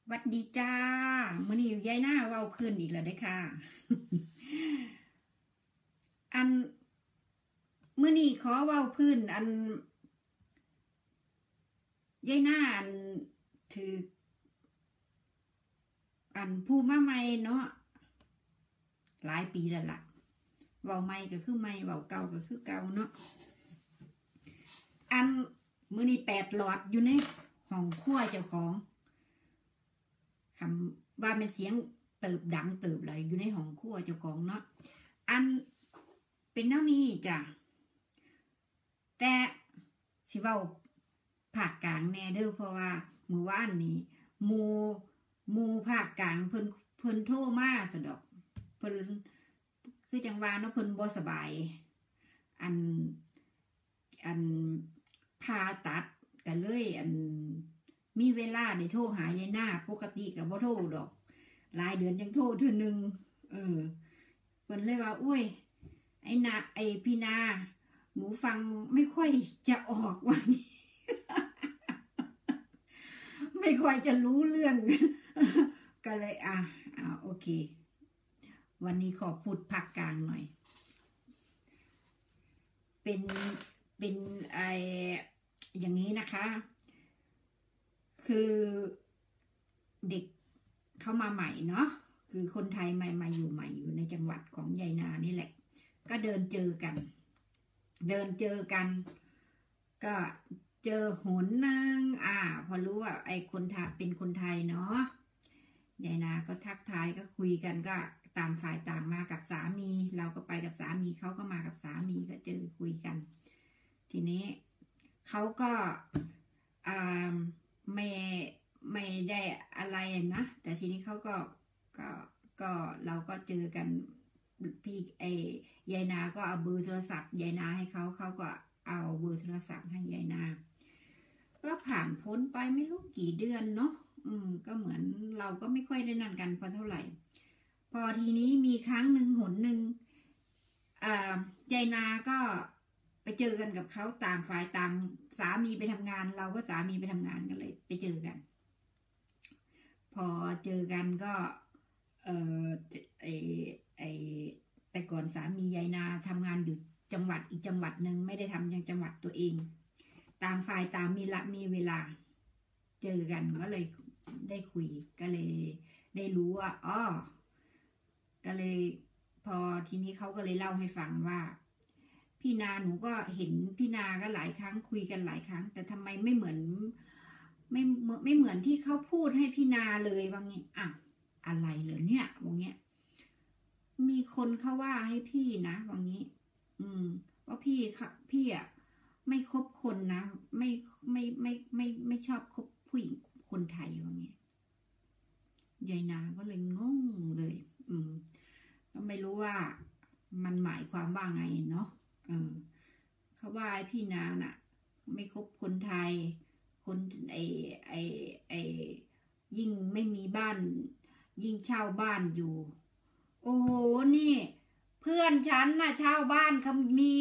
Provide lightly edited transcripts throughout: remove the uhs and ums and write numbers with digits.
วัดดีจ้ามื้อนี้ยายหน้าเว้าพื้นอีกแล้วได้ค่ะ อันมื้อนี้ขอเว้าพื้นอันยายหน้าอันถืออันผู้มาใหม่เนาะหลายปีแล้วล่ะเว้าใหม่ก็คือใหม่เว้าเก่าก็คือเก่าเนาะอันมื้อนี้8 หลอดอยู่ในห้องครัวเจ้าของคำว่าเป็นเสียงเติบดังเติบเลยอยู่ในห้องครัวเจ้าของเนาะอันเป็นแนวนี้จ้ะแต่สิเว้าภาคกลางแน่เด้อเพราะว่ามื้อวานนี้หมู่ภาคกลางเพิ่นโทรมาซะดอกเพิ่นคือจังว่าเนาะเพิ่นบ่สบายอันผ่าตัดกันเลยมีเวลาได้โทรหายายหน้าปกติก็บ่โทรดอกหลายเดือนจังโทรเทื่อนึงเพิ่นเลยว่าอุ้ยไอ้พี่นาหนูฟังไม่ค่อยจะออกว่านี้ ไม่ค่อยจะรู้เรื่อง ก็เลยโอเควันนี้ขอพูดภาคกลางหน่อยเป็นอย่างนี้นะคะ คือเด็กเข้ามาใหม่เนาะคือคนไทยใหม่มาอยู่ใหม่อยู่ในจังหวัดของยายนานี่แหละก็เดินเจอกันก็เจอหนนึงพอรู้ว่าไอ้คนไทยเป็นคนไทยเนาะยายนาก็ทักทายก็คุยกันก็ต่างฝ่ายต่างมากับสามีเราก็ไปกับสามีเขาก็มากับสามีก็เจอคุยกันทีนี้เขาก็ไม่ได้อะไรนะแต่ทีนี้เขาก็เราก็เจอกันพี่ยายนาก็เอาเบอร์โทรศัพท์ยายนาให้เขาก็เอาเบอร์โทรศัพท์ให้ยายนาก็ผ่านพ้นไปไม่รู้กี่เดือนเนาะก็เหมือนเราก็ไม่ค่อยได้นั่นกันพอเท่าไหร่พอทีนี้มีครั้งหนึ่งหนหนึ่งยายนาก็ไปเจอกันกับเขาต่างฝ่ายต่างสามีไปทำงานเราก็สามีไปทำงานกันเลยไปเจอกันพอเจอกันก็แต่ก่อนสามียายนาทำงานอยู่จังหวัดอีกจังหวัดหนึ่งไม่ได้ทำยังจังหวัดตัวเองต่างฝ่ายต่างมีเวลาเจอกันก็เลยได้คุยก็เลยได้รู้ว่าก็เลยพอทีนี้เขาก็เลยเล่าให้ฟังว่าพี่นาหนูก็เห็นพี่นาก็หลายครั้งคุยกันหลายครั้งแต่ทำไมไม่เหมือนที่เขาพูดให้พี่นาเลยว่างี้อะไรเหรอเนี่ยว่างี้มีคนเขาว่าให้พี่นะว่างี้ว่าพี่ไม่คบคนนะไม่ชอบคบผู้หญิงคนไทยว่างี้ยายนาก็เลยงงเลยก็ไม่รู้ว่ามันหมายความว่าไงเนาะเขาว่าพี่นาน่ะไม่คบคนไทยคนยิ่งไม่มีบ้านยิ่งเช่าบ้านอยู่โอ้โหนี่เพื่อนฉันน่ะเช่าบ้านเขามี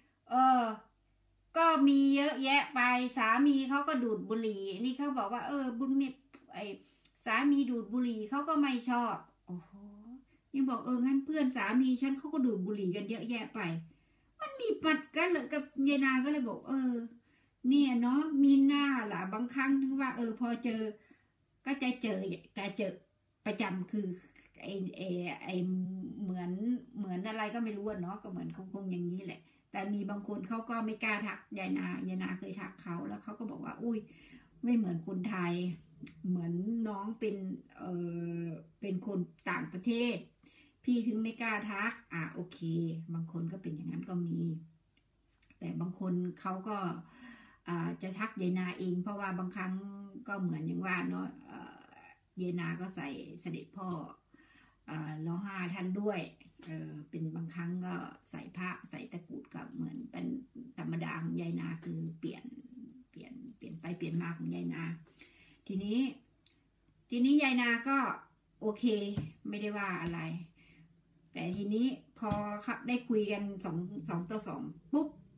ก็มีเยอะแยะไปสามีเขาก็ดูดบุหรี่นี่เขาบอกว่าบุญเม็ดสามีดูดบุหรี่เขาก็ไม่ชอบโอ้โหยังบอกงั้นเพื่อนสามีฉันเขาก็ดูดบุหรี่กันเยอะแยะไปมันมีปัดกันเลยกับยายนาก็เลยบอกเนี่ยเนาะมีหน้าล่ะบางครั้งถึงว่าพอเจอก็จะเจอประจำคือไอเหมือนอะไรก็ไม่รู้เนาะก็เหมือนคงอย่างนี้แหละแต่มีบางคนเขาก็ไม่กล้าทักยายนาเคยทักเขาแล้วเขาก็บอกว่าอุ้ยไม่เหมือนคนไทยเหมือนน้องเป็นคนต่างประเทศพี่ถึงไม่กล้าทักโอเคบางคนก็เป็นอย่างนั้นก็มีแต่บางคนเขาก็จะทักยายนาเองเพราะว่าบางครั้งก็เหมือนอย่างว่าเนาะยายนาก็ใส่เสด็จพ่อล้อห้าท่านด้วยเป็นบางครั้งก็ใส่ผ้าใส่ตะกรุดกับเหมือนเป็นธรรมดาของยายนาคือเปลี่ยนไปเปลี่ยนมาของยายนาทีนี้ยายนาก็โอเคไม่ได้ว่าอะไรแต่ทีนี้พอได้คุยกัน2 ต่อ 2ปุ๊บ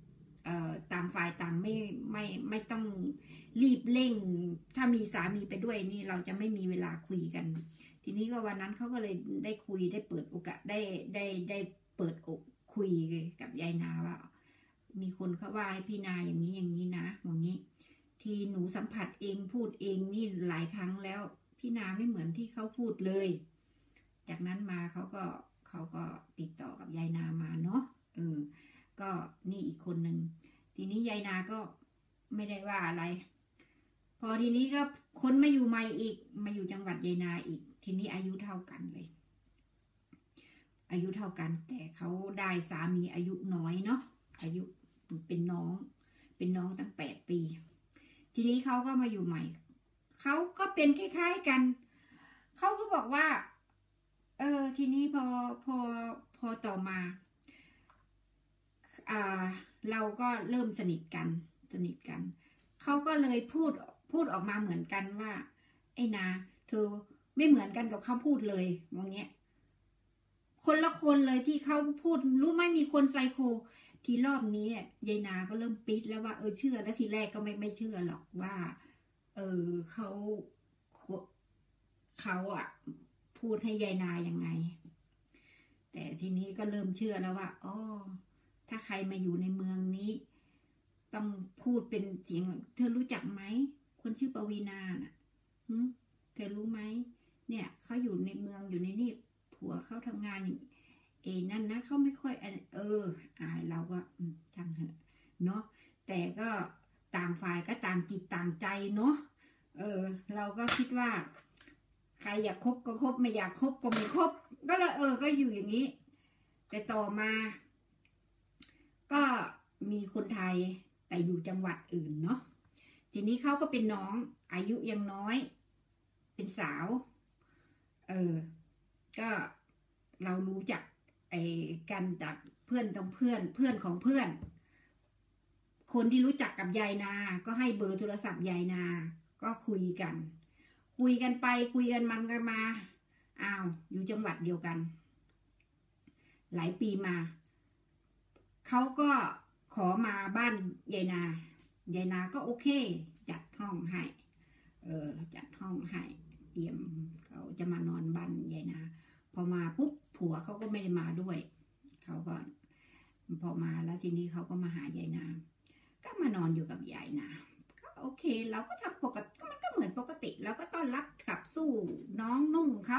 ต่างฝ่ายต่างไม่ต้องรีบเร่งถ้ามีสามีไปด้วยนี่เราจะไม่มีเวลาคุยกันทีนี้ก็วันนั้นเขาก็เลยได้คุยได้เปิดโอกาสได้เปิดอกคุยกับยายนาว่ามีคนเขาว่าให้พี่นาอย่างนี้นะอย่างนี้ที่หนูสัมผัสเองพูดเองนี่หลายครั้งแล้วพี่นาไม่เหมือนที่เขาพูดเลยจากนั้นมาเขาก็ติดต่อกับยายนามาเนาะก็นี่อีกคนหนึ่งทีนี้ยายนาก็ไม่ได้ว่าอะไรพอทีนี้ก็คนมาอยู่ใหม่อีกมาอยู่จังหวัดยายนาอีกทีนี้อายุเท่ากันเลยอายุเท่ากันแต่เขาได้สามีอายุน้อยเนาะอายุเป็นน้องตั้ง8 ปีทีนี้เขาก็มาอยู่ใหม่เขาก็เป็นคล้ายๆกันเขาก็บอกว่าทีนี้พอต่อมาเราก็เริ่มสนิทกันเขาก็เลยพูดออกมาเหมือนกันว่าไอ้นาเธอไม่เหมือนกันกับเขาพูดเลยว่าเงี้ยคนละคนเลยที่เขาพูดรู้ไหมมีคนไซโคทีรอบนี้ยายนาก็เริ่มปิดแล้วว่าเชื่อแล้วทีแรกก็ไม่เชื่อหรอกว่าเขาพูดให้ยายนายังไงแต่ทีนี้ก็เริ่มเชื่อแล้วว่าถ้าใครมาอยู่ในเมืองนี้ต้องพูดเป็นเสียงเธอรู้จักไหมคนชื่อปวีนาน่ะเธอรู้ไหมเนี่ยเขาอยู่ในเมืองอยู่ในนี่ผัวเขาทำงานอย่างนั่นนะเขาไม่ค่อยเราก็ช่างเถอะเนาะแต่ก็ต่างฝ่ายก็ต่างจิตต่างใจเนาะเราก็คิดว่าใครอยากคบก็คบไม่อยากคบก็ไม่คบก็เลยก็อยู่อย่างนี้แต่ต่อมาก็มีคนไทยแต่อยู่จังหวัดอื่นเนาะทีนี้เขาก็เป็นน้องอายุยังน้อยเป็นสาวก็เรารู้จักกันจากเพื่อนของเพื่อนคนที่รู้จักกับยายนาก็ให้เบอร์โทรศัพท์ยายนาก็คุยกันไปคุยกันมันกันมาอยู่จังหวัดเดียวกันหลายปีมาเขาก็ขอมาบ้านยายนาก็โอเคจัดห้องให้จัดห้องให้เตรียมเขาจะมานอนบ้านยายนาพอมาปุ๊บผัวเขาก็ไม่ได้มาด้วยเขาก็พอมาแล้วทีนี้เขาก็มาหายายนาก็มานอนอยู่กับยายนาก็โอเคเราก็ทำปกติมันก็เหมือนปกติแล้วก็ต้อนรับขับสู้น้องนุ่งเขา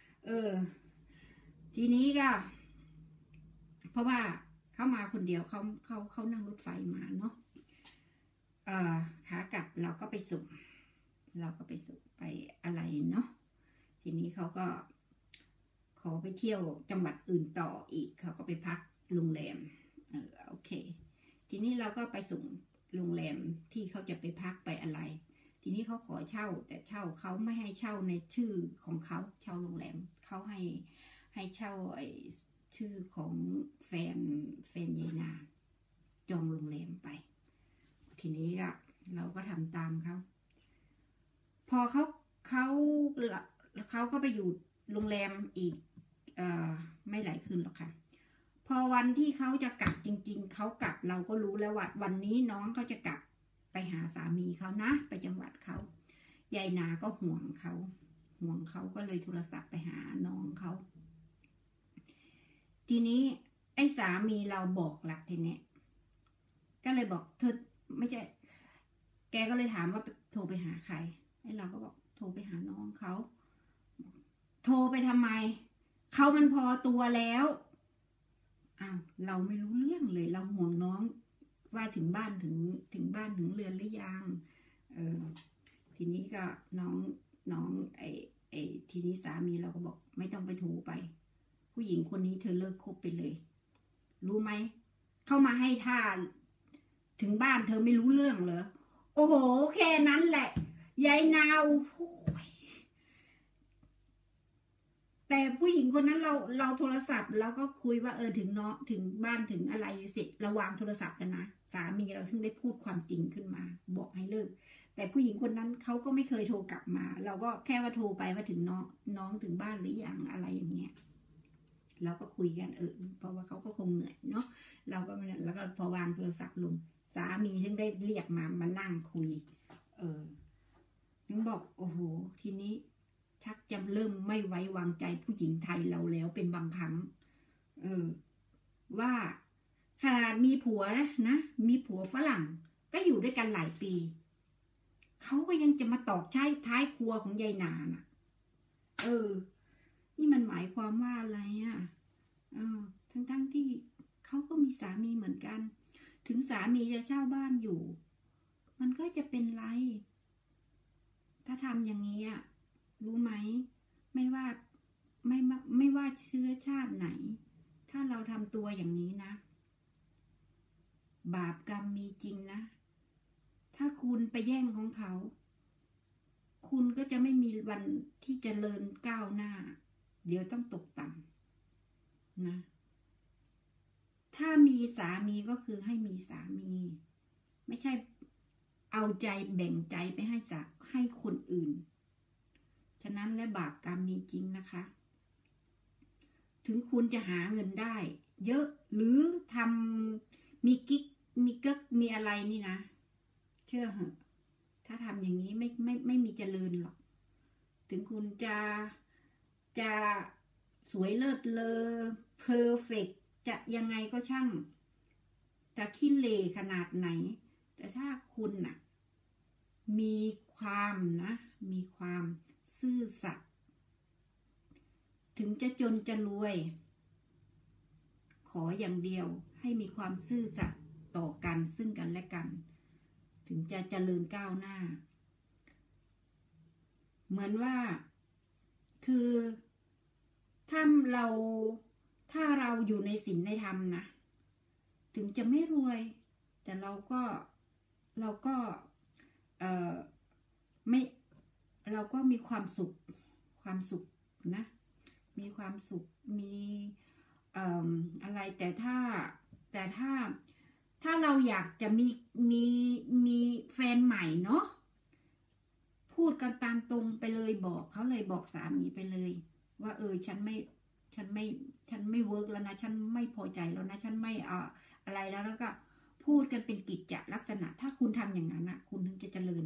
ทีนี้ก็เพราะว่าเขามาคนเดียวเขานั่งรถไฟมาเนาะขากลับเราก็ไปส่งไปอะไรเนาะทีนี้เขาก็ขอไปเที่ยวจังหวัดอื่นต่ออีกเขาก็ไปพักโรงแรมโอเคทีนี้เราก็ไปส่งโรงแรมที่เขาจะไปพักไปอะไรทีนี้เขาขอเช่าแต่เช่าเขาไม่ให้เช่าในชื่อของเขาเช่าโรงแรมเขาให้เช่าชื่อของแฟนยายนาจองโรงแรมไปทีนี้ก็เราก็ทำตามเขาพอเขาก็ไปอยู่โรงแรมอีกไม่หลายคืนหรอกค่ะพอวันที่เขาจะกลับจริงๆเขากลับเราก็รู้แล้วว่าวันนี้น้องเขาจะกลับไปหาสามีเขานะไปจังหวัดเขายายนาก็ห่วงเขาก็เลยโทรศัพท์ไปหาน้องเขาทีนี้ไอ้สามีเราบอกหลักทีนี้ก็เลยบอกเธอไม่ใช่แกก็เลยถามว่าโทรไปหาใครไอ้เราก็บอกโทรไปหาน้องเขาโทรไปทำไมเขามันพอตัวแล้วเราไม่รู้เรื่องเลยเราห่วงน้องว่าถึงบ้านถึงบ้านถึงเรือนหรือยังทีนี้ก็น้องทีนี้สามีเราก็บอกไม่ต้องไปโทรไปผู้หญิงคนนี้เธอเลิกคบไปเลยรู้ไหมเข้ามาให้ท่าถึงบ้านเธอไม่รู้เรื่องเหรอโอ้โหแค่นั้นแหละยายนาวแต่ผู้หญิงคนนั้นเราโทรศัพท์เราก็คุยว่าถึงถึงบ้านถึงอะไรเสร็จระวางโทรศัพท์กันนะสามีเราถึงได้พูดความจริงขึ้นมาบอกให้เลิกแต่ผู้หญิงคนนั้นเขาก็ไม่เคยโทรกลับมาเราก็แค่ว่าโทรไปว่าถึงน้องถึงบ้านหรือยังอะไรอย่างเงี้ยเราก็คุยกันเพราะว่าเขาก็คงเหนื่อยเนาะเราก็แล้วก็พอวางโทรศัพท์ลงามีถึงได้เรียกมานั่งคุยถึงบอกโอ้โหทีนี้ชักจะเริ่มไม่ไว้วางใจผู้หญิงไทยเราแล้วเป็นบางครั้งว่าขนาดมีผัวนะมีผัวฝรั่งก็อยู่ด้วยกันหลายปีเขาก็ยังจะมาตอกท้ายครัวของยายนาน่ะนี่มันหมายความว่าอะไรทั้งที่เขาก็มีสามีเหมือนกันถึงสามีจะเช่าบ้านอยู่มันก็จะเป็นไรถ้าทำอย่างนี้รู้ไหมไม่ว่าเชื้อชาติไหนถ้าเราทำตัวอย่างนี้นะบาปกรรมมีจริงนะถ้าคุณไปแย่งของเขาคุณก็จะไม่มีวันที่จะเจริญก้าวหน้าเดี๋ยวต้องตกต่ำนะถ้ามีสามีก็คือให้มีสามีไม่ใช่เอาใจแบ่งใจไปให้คนอื่นฉะนั้นและบาปกรรมมีจริงนะคะถึงคุณจะหาเงินได้เยอะหรือทำมีกิ๊กมีอะไรนี่นะเชื่อเหอะถ้าทำอย่างนี้ไม่มีเจริญหรอกถึงคุณจะสวยเลิศเลอเพอร์เฟกต์จะยังไงก็ช่างจะขี้เหร่ขนาดไหนแต่ถ้าคุณน่ะมีความซื่อสัตย์ถึงจะจนจะรวยขออย่างเดียวให้มีความซื่อสัตย์ต่อกันซึ่งกันและกันถึงจะเจริญก้าวหน้าเหมือนว่าคือถ้าเราอยู่ในศีลในธรรมนะถึงจะไม่รวยแต่เราก็ไม่เราก็มีความสุขนะมีความสุขมีอะไรแต่ถ้าเราอยากจะมีแฟนใหม่เนาะพูดกันตามตรงไปเลยบอกเขาเลยบอกสามีไปเลยว่าฉันไม่เวิร์กแล้วนะฉันไม่พอใจแล้วนะฉันไม่อะไรแล้วก็พูดกันเป็นกิจจลักษณะถ้าคุณทำอย่างนั้นนะคุณถึงจะเจริญ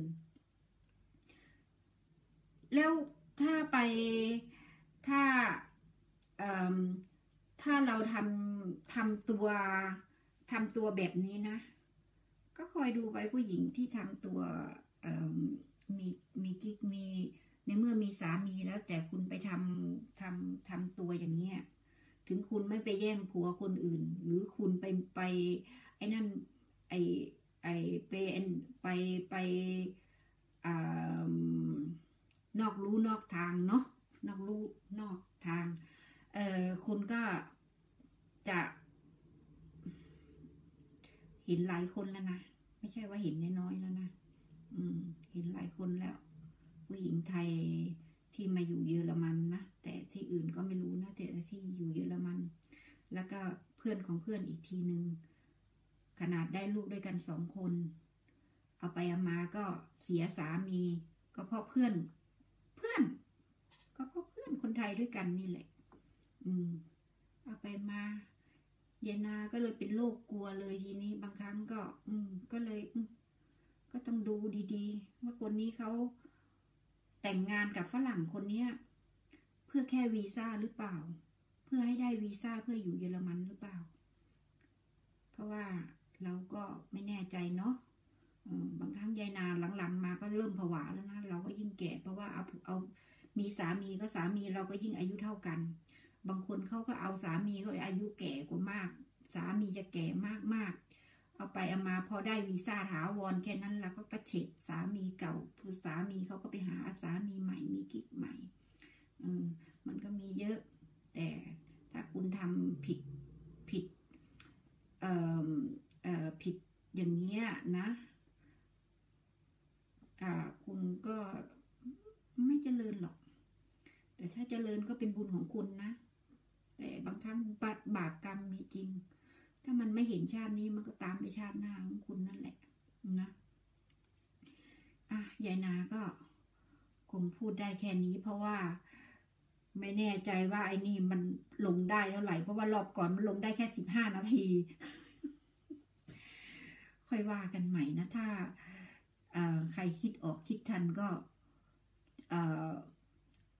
แล้วถ้าเราทำตัวแบบนี้นะก็คอยดูไปผู้หญิงที่ทำตัวมีกิ๊กมีในเมื่อมีสามีแล้วแต่คุณไปทำตัวอย่างเงี้ยถึงคุณไม่ไปแย่งผัวคนอื่นหรือคุณไปไอ้นั่นไปนอกรู้นอกทางเนาะนอกรู้นอกทางคุณก็จะเห็นหลายคนแล้วนะไม่ใช่ว่าเห็นน้อยๆแล้วนะเห็นหลายคนแล้วผู้หญิงไทยที่มาอยู่เยอรมันนะแต่ที่อื่นก็ไม่รู้นะแต่ที่อยู่เยอรมันแล้วก็เพื่อนของเพื่อนอีกทีนึงขนาดได้ลูกด้วยกัน2 คนเอาไปเอามาก็เสียสามีก็เพราะเพื่อนคนไทยด้วยกันนี่แหละเอาไปมายายนาก็เลยเป็นโรคกลัวเลยทีนี้บางครั้งก็เลยก็ต้องดูดีๆว่าคนนี้เขาแต่งงานกับฝรั่งคนนี้เพื่อแค่วีซ่าหรือเปล่าเพื่อให้ได้วีซ่าเพื่ออยู่เยอรมันหรือเปล่าเพราะว่าเราก็ไม่แน่ใจเนาะบางครั้งยายนาหลังๆมาก็เริ่มผวาแล้วนะเราก็ยิ่งแก่เพราะว่าเอามีสามีก็สามีเราก็ยิ่งอายุเท่ากันบางคนเขาก็เอาสามีเขาอายุแก่กว่ามากสามีจะแก่มากเอาไปเอามาพอได้วีซ่าถาวรแค่นั้นแล้วก็กระเฉดสามีเก่าคือสามีเขาก็ไปหาสามีใหม่มีกิ๊กใหม่มันก็มีเยอะแต่ถ้าคุณทำผิดอย่างเงี้ยนะคุณก็ไม่เจริญหรอกแต่ถ้าเจริญก็เป็นบุญของคุณนะแต่บางครั้งบาปกรรมมีจริงถ้ามันไม่เห็นชาตินี้มันก็ตามไปชาติหน้าของคุณนั่นแหละนะยายนาก็คงพูดได้แค่นี้เพราะว่าไม่แน่ใจว่าไอ้นี่มันลงได้เท่าไหร่เพราะว่ารอบก่อนมันลงได้แค่15 นาทีขค่อยว่ากันใหม่นะถ้าใครคิดออกคิดทันก็